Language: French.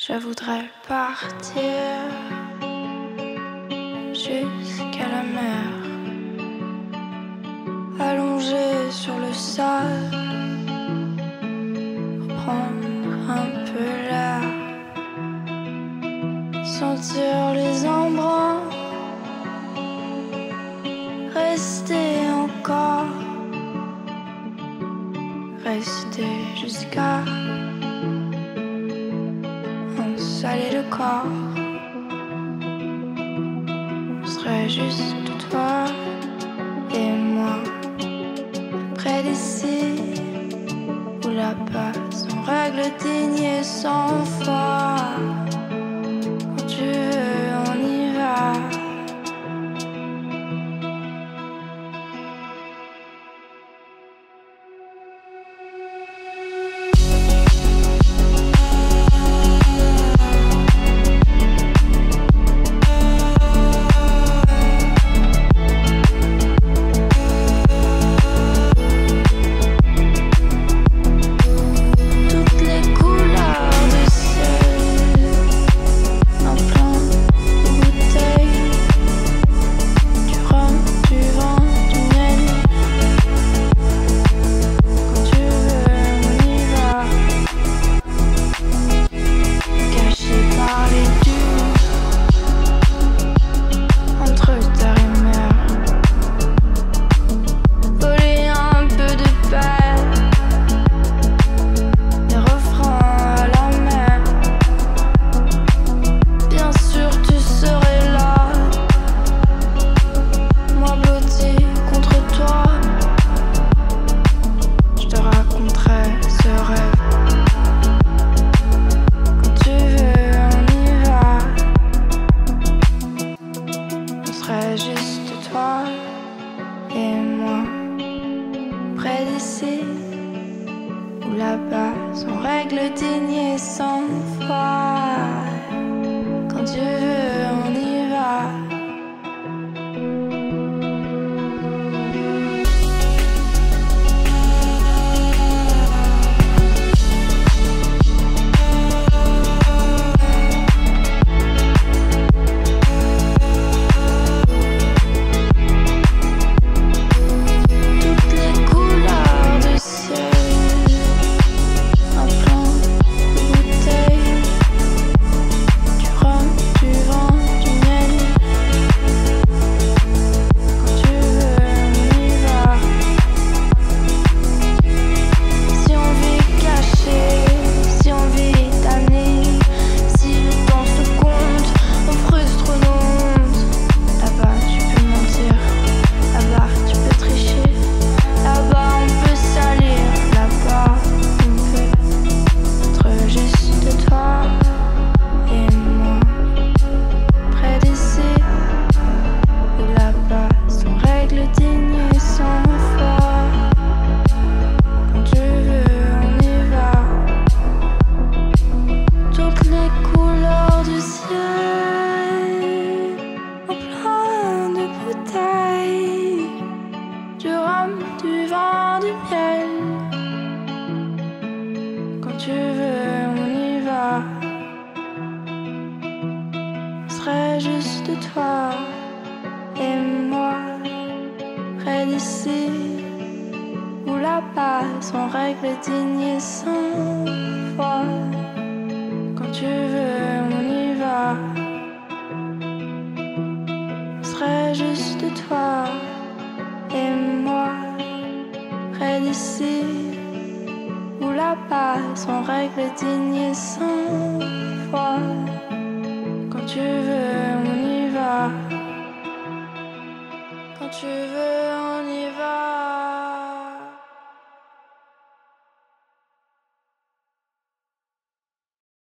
Je voudrais partir jusqu'à la mer, allongé sur le sable, prendre un peu l'air, sentir les embruns, rester encore, rester jusqu'à saler le corps. On serait juste toi et moi, près d'ici ou là-bas, sans règle digne et sans foi. Quand tu veux, on y va. Juste toi et moi, près d'ici ou là-bas, sans règle digne et sans foi. Quand tu veux, on y va. Du vent, du miel. Quand tu veux, on y va. On serait juste toi et moi, près d'ici ou là-bas, sans règle digne et sans foi. Quand tu veux, on y va. On serait juste toi et moi, près d'ici ou là-bas, sans règle digne et sans foi. Quand tu veux, on y va. Quand tu veux, on y va.